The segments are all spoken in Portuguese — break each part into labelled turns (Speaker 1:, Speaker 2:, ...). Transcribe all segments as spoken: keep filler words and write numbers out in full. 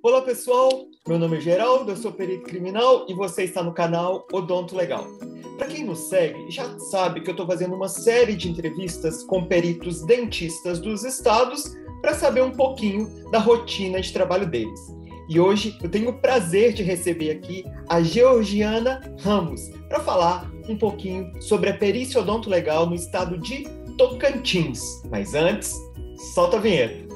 Speaker 1: Olá pessoal, meu nome é Geraldo, eu sou perito criminal e você está no canal Odonto Legal. Para quem nos segue, já sabe que eu estou fazendo uma série de entrevistas com peritos dentistas dos estados para saber um pouquinho da rotina de trabalho deles. E hoje eu tenho o prazer de receber aqui a Georgiana Ramos para falar um pouquinho sobre a perícia odonto legal no estado de Tocantins. Mas antes, solta a vinheta.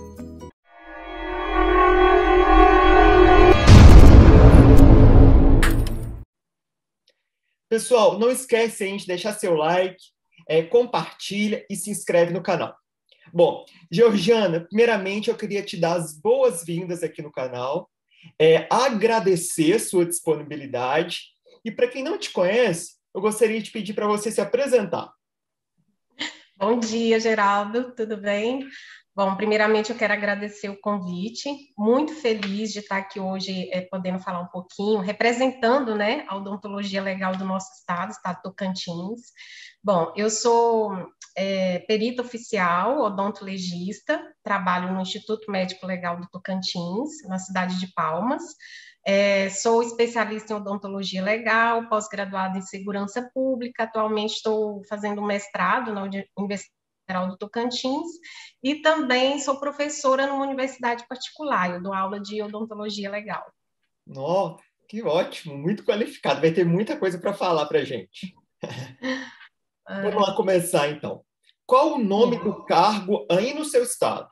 Speaker 1: Pessoal, não esquece aí de deixar seu like, é, compartilha e se inscreve no canal. Bom, Georgiana, primeiramente eu queria te dar as boas-vindas aqui no canal, é, agradecer sua disponibilidade e para quem não te conhece, eu gostaria de pedir para você se apresentar.
Speaker 2: Bom dia, Geraldo, tudo bem? Bom, primeiramente eu quero agradecer o convite, muito feliz de estar aqui hoje é, podendo falar um pouquinho, representando, né, a odontologia legal do nosso estado, estado de Tocantins. Bom, eu sou é, perita oficial, odontolegista, trabalho no Instituto Médico Legal do Tocantins, na cidade de Palmas. É, sou especialista em odontologia legal, pós-graduada em segurança pública, atualmente estou fazendo um mestrado na Universidade Federal do Tocantins e também sou professora numa universidade particular, eu dou aula de odontologia legal.
Speaker 1: Oh, que ótimo, muito qualificado, vai ter muita coisa para falar para a gente. Vamos lá começar então. Qual o nome
Speaker 2: Sim.
Speaker 1: do cargo aí no seu estado?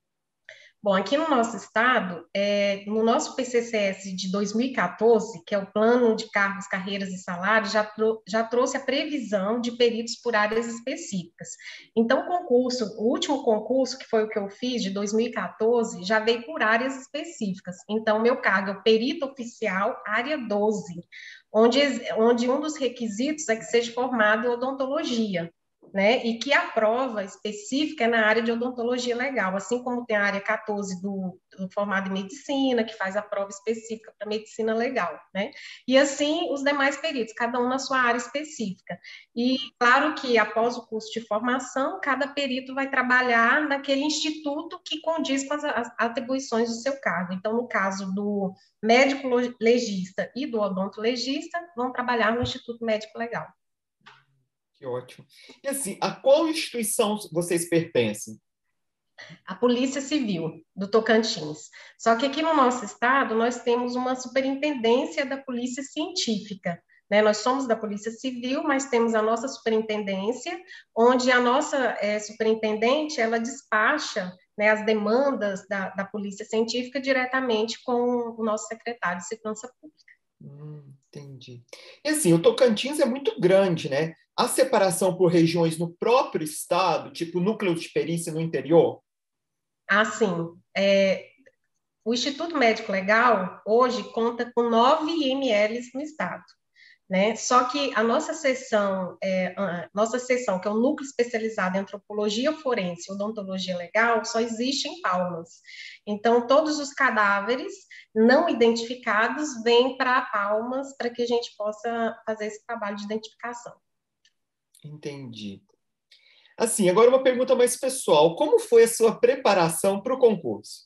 Speaker 2: Bom, aqui no nosso estado, é, no nosso P C C S de dois mil e quatorze, que é o Plano de Cargos, Carreiras e Salários, já, trou já trouxe a previsão de peritos por áreas específicas. Então, o concurso, o último concurso, que foi o que eu fiz, de dois mil e quatorze, já veio por áreas específicas. Então, meu cargo é o perito oficial, área doze, onde, onde um dos requisitos é que seja formado em odontologia, né, e que a prova específica é na área de odontologia legal, assim como tem a área quatorze do, do formado em medicina, que faz a prova específica para medicina legal, né, e assim os demais peritos, cada um na sua área específica. E claro que após o curso de formação, cada perito vai trabalhar naquele instituto que condiz com as, as atribuições do seu cargo. Então, no caso do médico legista e do odontolegista, vão trabalhar no Instituto Médico Legal.
Speaker 1: Que ótimo. E assim, a qual instituição vocês pertencem?
Speaker 2: A Polícia Civil do Tocantins. Só que aqui no nosso estado, nós temos uma superintendência da Polícia Científica, né? Nós somos da Polícia Civil, mas temos a nossa superintendência, onde a nossa é, superintendente, ela despacha, né, as demandas da, da Polícia Científica diretamente com o nosso secretário de Segurança Pública.
Speaker 1: Hum, entendi. E assim, o Tocantins é muito grande, né? A separação por regiões no próprio estado, tipo núcleo de perícia no interior?
Speaker 2: Ah, sim. É, o Instituto Médico Legal, hoje, conta com nove I M Ls no estado, né? Só que a nossa seção, é, a nossa seção, que é o Núcleo Especializado em Antropologia Forense e Odontologia Legal, só existe em Palmas. Então, todos os cadáveres não identificados vêm para Palmas para que a gente possa fazer esse trabalho de identificação.
Speaker 1: Entendi. Assim, agora uma pergunta mais pessoal. Como foi a sua preparação para o concurso?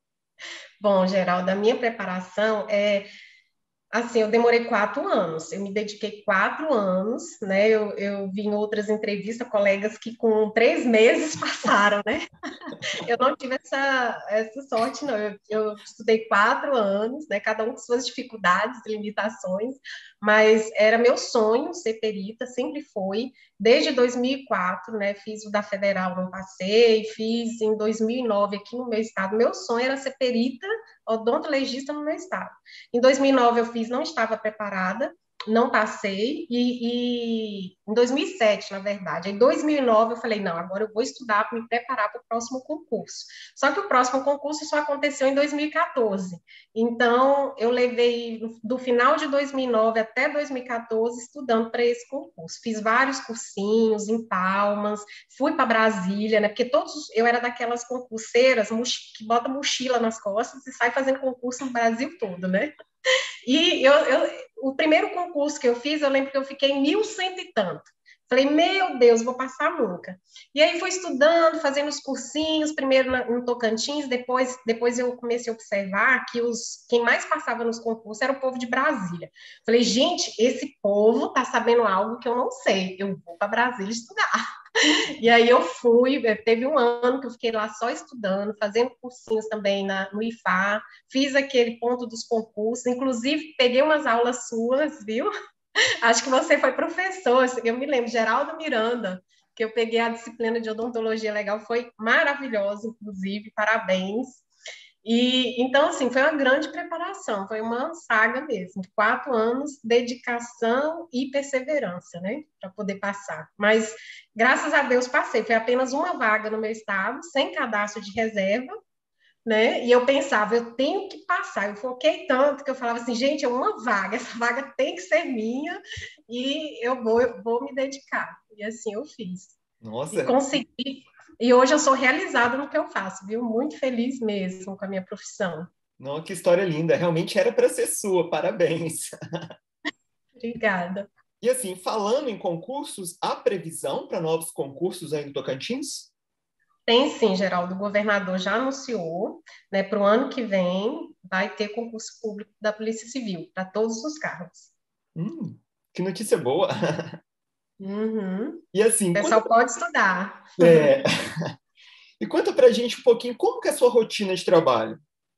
Speaker 2: Bom, Geraldo, a minha preparação é... Assim, eu demorei quatro anos, eu me dediquei quatro anos, né? Eu, eu vi em outras entrevistas colegas que com três meses passaram, né? Eu não tive essa, essa sorte, não. Eu, eu estudei quatro anos, né? Cada um com suas dificuldades e limitações, mas era meu sonho ser perita, sempre foi. Desde dois mil e quatro, né? Fiz o da Federal, não passei, fiz em dois mil e nove aqui no meu estado. Meu sonho era ser perita odontologista no meu estado. Em dois mil e nove eu fiz, não estava preparada, não passei, e, e em dois mil e sete, na verdade, em dois mil e nove eu falei, não, agora eu vou estudar para me preparar para o próximo concurso. Só que o próximo concurso só aconteceu em dois mil e quatorze, então eu levei do final de dois mil e nove até dois mil e quatorze estudando para esse concurso. Fiz vários cursinhos em Palmas, fui para Brasília, né, porque todos, eu era daquelas concurseiras que bota mochila nas costas e sai fazendo concurso no Brasil todo, né? E eu, eu, o primeiro concurso que eu fiz, eu lembro que eu fiquei em mil cento e tanto. Falei, meu Deus, vou passar nunca. E aí fui estudando, fazendo os cursinhos, primeiro no Tocantins, depois, depois eu comecei a observar que os, quem mais passava nos concursos era o povo de Brasília. Falei, gente, esse povo está sabendo algo que eu não sei, eu vou para Brasília estudar. E aí eu fui, teve um ano que eu fiquei lá só estudando, fazendo cursinhos também na, no I F A R, fiz aquele ponto dos concursos, inclusive peguei umas aulas suas, viu? Acho que você foi professor, eu me lembro, Geraldo Miranda, que eu peguei a disciplina de odontologia legal, foi maravilhosa, inclusive, parabéns. E então, assim, foi uma grande preparação, foi uma saga mesmo, quatro anos, dedicação e perseverança, né, para poder passar. Mas, graças a Deus, passei. Foi apenas uma vaga no meu estado, sem cadastro de reserva, né? E eu pensava, eu tenho que passar. Eu foquei tanto que eu falava assim, gente, é uma vaga, essa vaga tem que ser minha e eu vou, eu vou me dedicar. E assim eu fiz. E
Speaker 1: Nossa,
Speaker 2: consegui. E hoje eu sou realizada no que eu faço, viu? Muito feliz mesmo com a minha profissão.
Speaker 1: não, que história linda. Realmente era para ser sua, parabéns.
Speaker 2: Obrigada.
Speaker 1: E assim, falando em concursos, há previsão para novos concursos aí no Tocantins?
Speaker 2: Tem sim, Geraldo. O governador já anunciou, né, para o ano que vem vai ter concurso público da Polícia Civil para todos os cargos.
Speaker 1: Hum, que notícia boa.
Speaker 2: Uhum. O
Speaker 1: E assim,
Speaker 2: pessoal
Speaker 1: conta,
Speaker 2: pode estudar.
Speaker 1: é, e conta pra gente um pouquinho como que é a sua rotina de trabalho.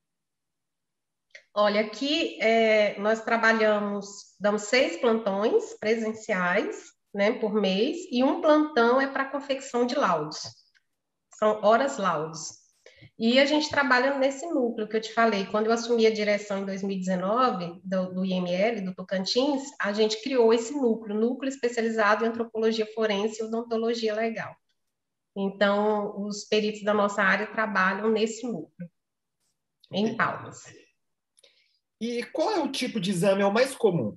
Speaker 2: Olha, aqui é, nós trabalhamos, damos seis plantões presenciais, né, por mês, e um plantão é para confecção de laudos, são horas laudos. E a gente trabalha nesse núcleo que eu te falei. Quando eu assumi a direção em dois mil e dezenove do, do I M L, do Tocantins, a gente criou esse núcleo, núcleo especializado em antropologia forense e odontologia legal. Então, os peritos da nossa área trabalham nesse núcleo, em Palmas.
Speaker 1: E qual é o tipo de exame é o mais comum?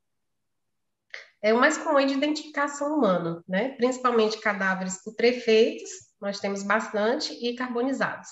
Speaker 2: É o mais comum é de identificação humana, né? Principalmente cadáveres putrefeitos, nós temos bastante, e carbonizados.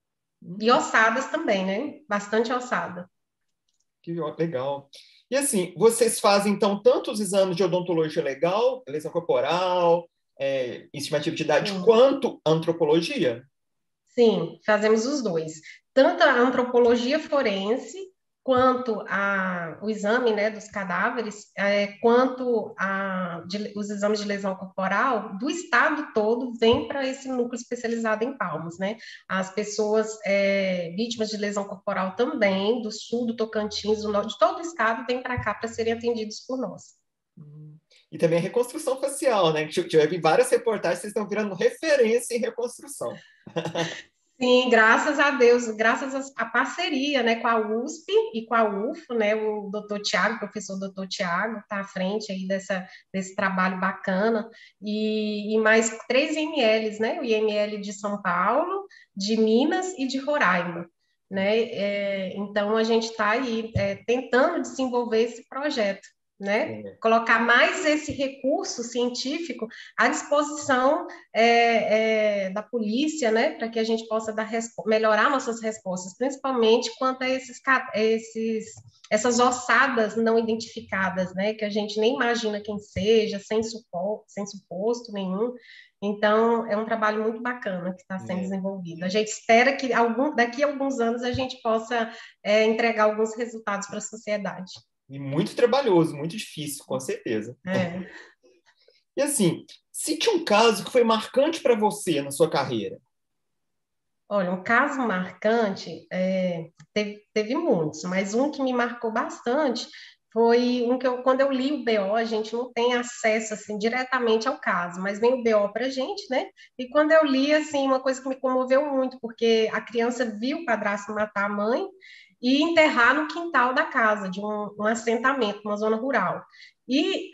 Speaker 2: E
Speaker 1: Hum,
Speaker 2: ossadas também, né? Bastante ossada.
Speaker 1: que ó- legal. E assim, vocês fazem então tanto os exames de odontologia legal, lesão corporal, é, estimativa de idade,
Speaker 2: Sim.
Speaker 1: quanto antropologia?
Speaker 2: Sim, fazemos os dois. Tanto a antropologia forense, quanto a, o exame, né, dos cadáveres, é, quanto a, de, os exames de lesão corporal, do estado todo, vem para esse núcleo especializado em Palmas, né? As pessoas é, vítimas de lesão corporal também, do sul, do Tocantins, do norte, de todo o estado, vêm para cá para serem atendidos por nós.
Speaker 1: Hum, E também a reconstrução facial, né? Que eu vi várias reportagens, vocês estão virando referência em reconstrução.
Speaker 2: Sim, graças a Deus, graças à parceria, né, com a U S P e com a U F O, né, o doutor Tiago, o professor doutor Tiago, está à frente aí dessa, desse trabalho bacana, e, e mais três I M Ls, né, o I M L de São Paulo, de Minas e de Roraima, né, é, então a gente está aí é, tentando desenvolver esse projeto, né,
Speaker 1: É.
Speaker 2: colocar mais esse recurso científico à disposição é, é, da polícia, né, para que a gente possa dar melhorar nossas respostas, principalmente quanto a esses, esses, essas ossadas não identificadas, né, que a gente nem imagina quem seja, sem, supo, sem suposto nenhum. Então, é um trabalho muito bacana que está sendo
Speaker 1: É.
Speaker 2: desenvolvido. A gente espera que algum, daqui a alguns anos a gente possa é, entregar alguns resultados para a sociedade.
Speaker 1: E muito trabalhoso, muito difícil, com certeza.
Speaker 2: É.
Speaker 1: E assim, cite um caso que foi marcante para você na sua carreira.
Speaker 2: Olha, um caso marcante, é, teve, teve muitos, mas um que me marcou bastante foi um que eu, quando eu li o B O, a gente não tem acesso assim diretamente ao caso, mas vem o B O para a gente, né? E quando eu li, assim, uma coisa que me comoveu muito, porque a criança viu o padrasto matar a mãe e enterrar no quintal da casa, de um, um assentamento, uma zona rural. E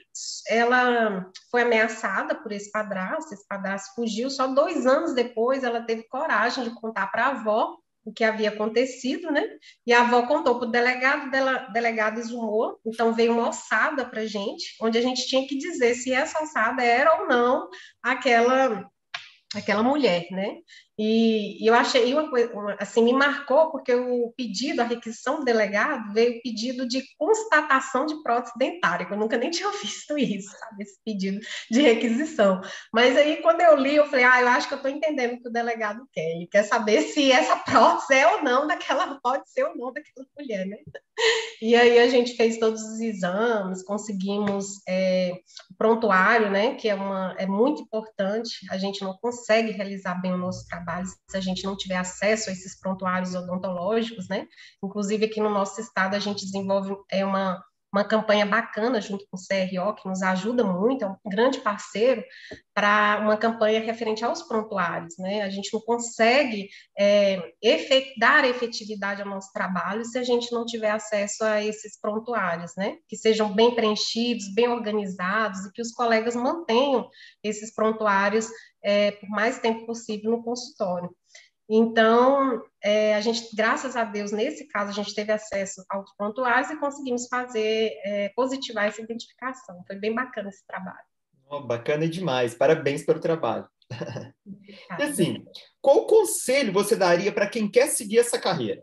Speaker 2: ela foi ameaçada por esse padrasto, esse padrasto fugiu, só dois anos depois ela teve coragem de contar para a avó o que havia acontecido, né? E a avó contou para o delegado, o delegado exumou, então veio uma ossada para a gente, onde a gente tinha que dizer se essa ossada era ou não aquela aquela mulher, né? E, e eu achei uma coisa, uma, assim, me marcou porque o pedido, a requisição do delegado, veio o pedido de constatação de prótese dentária, que eu nunca nem tinha visto isso, sabe, esse pedido de requisição. Mas aí, quando eu li, eu falei, ah, eu acho que eu estou entendendo o que o delegado quer. Ele quer saber se essa prótese é ou não daquela, pode ser ou não daquela mulher, né? E aí a gente fez todos os exames, conseguimos é, prontuário, né, que é, uma, é muito importante, a gente não consegue realizar bem o nosso trabalho se a gente não tiver acesso a esses prontuários odontológicos, né, inclusive aqui no nosso estado a gente desenvolve é, uma, uma campanha bacana junto com o C R O, que nos ajuda muito, é um grande parceiro, para uma campanha referente aos prontuários, né, a gente não consegue é, efet, dar efetividade ao nosso trabalho se a gente não tiver acesso a esses prontuários, né? Que sejam bem preenchidos, bem organizados e que os colegas mantenham esses prontuários é, por mais tempo possível no consultório. Então, é, a gente, graças a Deus, nesse caso, a gente teve acesso aos prontuários e conseguimos fazer, é, positivar essa identificação. Foi bem bacana esse trabalho.
Speaker 1: Oh, bacana demais, parabéns pelo trabalho. E assim, qual conselho você daria para quem quer seguir essa carreira?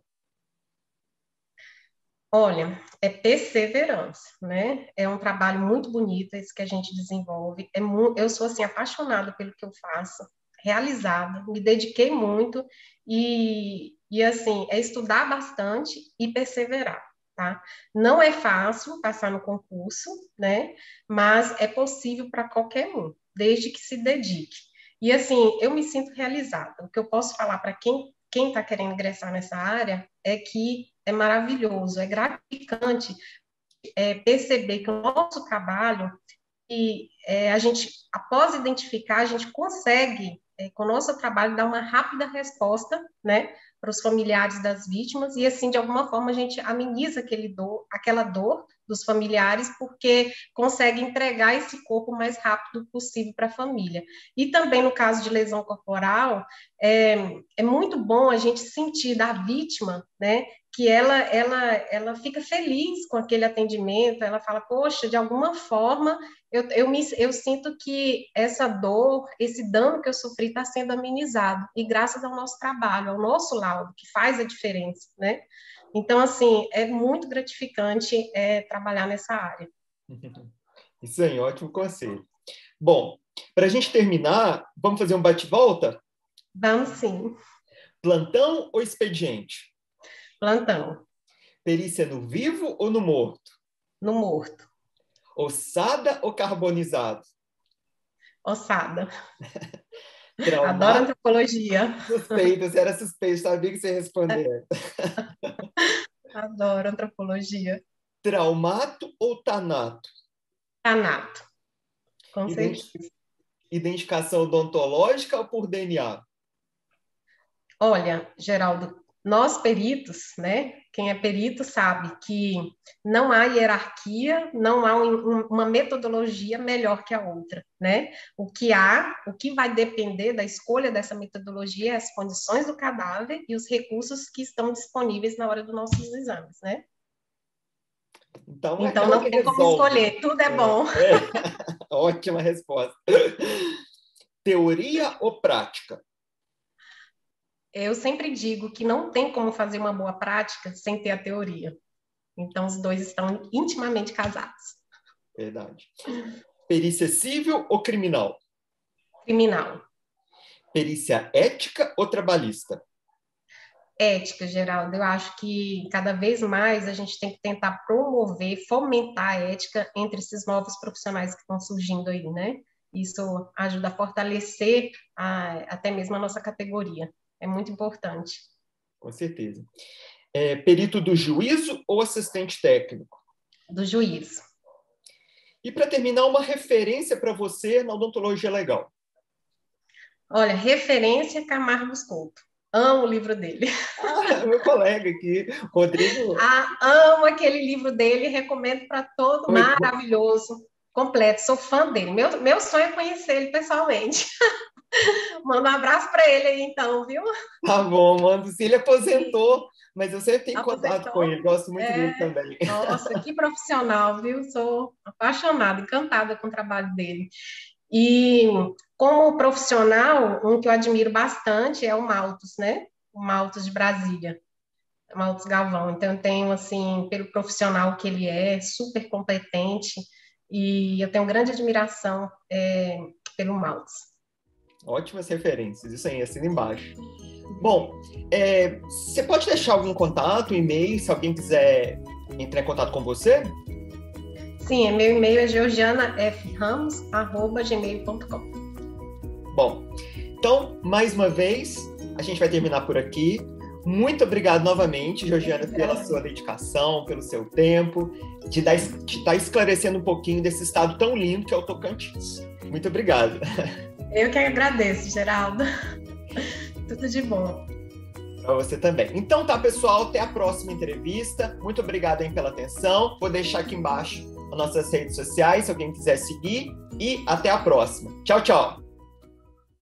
Speaker 2: Olha, é perseverança, né? É um trabalho muito bonito esse que a gente desenvolve. É mu- eu sou assim apaixonada pelo que eu faço, realizada, me dediquei muito e, e assim é estudar bastante e perseverar, tá? Não é fácil passar no concurso, né? Mas é possível para qualquer um, desde que se dedique. E assim, eu me sinto realizada. O que eu posso falar para quem quem está querendo ingressar nessa área é que é maravilhoso, é gratificante é, perceber que o nosso trabalho, e é, a gente, após identificar, a gente consegue, é, com o nosso trabalho, dar uma rápida resposta, né, para os familiares das vítimas, e assim, de alguma forma, a gente ameniza aquele dor, aquela dor dos familiares, porque consegue entregar esse corpo o mais rápido possível para a família. E também, no caso de lesão corporal, é, é muito bom a gente sentir da vítima, né, que ela, ela, ela fica feliz com aquele atendimento, ela fala, poxa, de alguma forma eu, eu, me, eu sinto que essa dor, esse dano que eu sofri está sendo amenizado, e graças ao nosso trabalho, ao nosso laudo, que faz a diferença, né? Então, assim, é muito gratificante é, trabalhar nessa área.
Speaker 1: Isso aí, ótimo conselho. Bom, para a gente terminar, vamos fazer um bate-volta?
Speaker 2: Vamos sim.
Speaker 1: Plantão ou expediente?
Speaker 2: Plantão.
Speaker 1: Perícia no vivo ou no morto?
Speaker 2: No morto.
Speaker 1: Ossada ou carbonizado?
Speaker 2: Ossada. Adoro
Speaker 1: Traumata?
Speaker 2: antropologia.
Speaker 1: Suspeito, você era suspeito, sabia que você ia responder.
Speaker 2: Adoro antropologia.
Speaker 1: Traumato ou tanato?
Speaker 2: Tanato. Com
Speaker 1: Identi
Speaker 2: certeza.
Speaker 1: Identificação odontológica ou por D N A?
Speaker 2: Olha, Geraldo, nós peritos, né? Quem é perito sabe que não há hierarquia, não há um, uma metodologia melhor que a outra, né? O que há, o que vai depender da escolha dessa metodologia é as condições do cadáver e os recursos que estão disponíveis na hora dos nossos exames, né?
Speaker 1: Então, é
Speaker 2: Então
Speaker 1: aquela
Speaker 2: não
Speaker 1: que
Speaker 2: tem como
Speaker 1: resolve.
Speaker 2: escolher, tudo é
Speaker 1: É,
Speaker 2: bom.
Speaker 1: é. Ótima resposta. Teoria ou prática?
Speaker 2: Eu sempre digo que não tem como fazer uma boa prática sem ter a teoria. Então os dois estão intimamente casados.
Speaker 1: Verdade. Perícia civil ou criminal?
Speaker 2: Criminal.
Speaker 1: Perícia ética ou trabalhista?
Speaker 2: Ética, Geraldo, eu acho que cada vez mais a gente tem que tentar promover, fomentar a ética entre esses novos profissionais que estão surgindo aí, né? Isso ajuda a fortalecer a, até mesmo a nossa categoria. É muito importante.
Speaker 1: Com certeza. É, perito do juízo ou assistente técnico?
Speaker 2: Do juízo.
Speaker 1: E para terminar, uma referência para você na odontologia legal.
Speaker 2: Olha, referência Camargo Couto. Amo o livro dele.
Speaker 1: Ah, meu colega aqui, Rodrigo.
Speaker 2: Ah, amo aquele livro dele, recomendo para todo, maravilhoso, completo. Sou fã dele. Meu, meu sonho é conhecer ele pessoalmente. Manda um abraço para ele aí, então, viu?
Speaker 1: Tá bom, mando sim. Ele aposentou, mas eu sempre tenho contato com
Speaker 2: Aposentou.
Speaker 1: ele, gosto muito
Speaker 2: É,
Speaker 1: dele também.
Speaker 2: nossa, que profissional, viu? Sou apaixonada, encantada com o trabalho dele. E como profissional, um que eu admiro bastante é o Maltos, né? O Maltos de Brasília, o Maltos Galvão. Então, eu tenho, assim, pelo profissional que ele é, super competente, e eu tenho grande admiração é, pelo Maltos.
Speaker 1: Ótimas referências, isso aí, assina embaixo. Bom, é, você pode deixar algum contato, e-mail, se alguém quiser entrar em contato com você?
Speaker 2: Sim, meu e-mail é georgiana f ramos arroba gmail ponto com.
Speaker 1: Bom, então, mais uma vez, a gente vai terminar por aqui. Muito obrigado novamente, Georgiana, pela sua dedicação, pelo seu tempo, de, dar, de estar esclarecendo um pouquinho desse estado tão lindo que é o Tocantins. Muito obrigado.
Speaker 2: Eu que agradeço, Geraldo. Tudo de bom.
Speaker 1: Para você também. Então tá, pessoal, até a próxima entrevista. Muito obrigado aí pela atenção. Vou deixar aqui embaixo as nossas redes sociais, se alguém quiser seguir. E até a próxima. Tchau, tchau.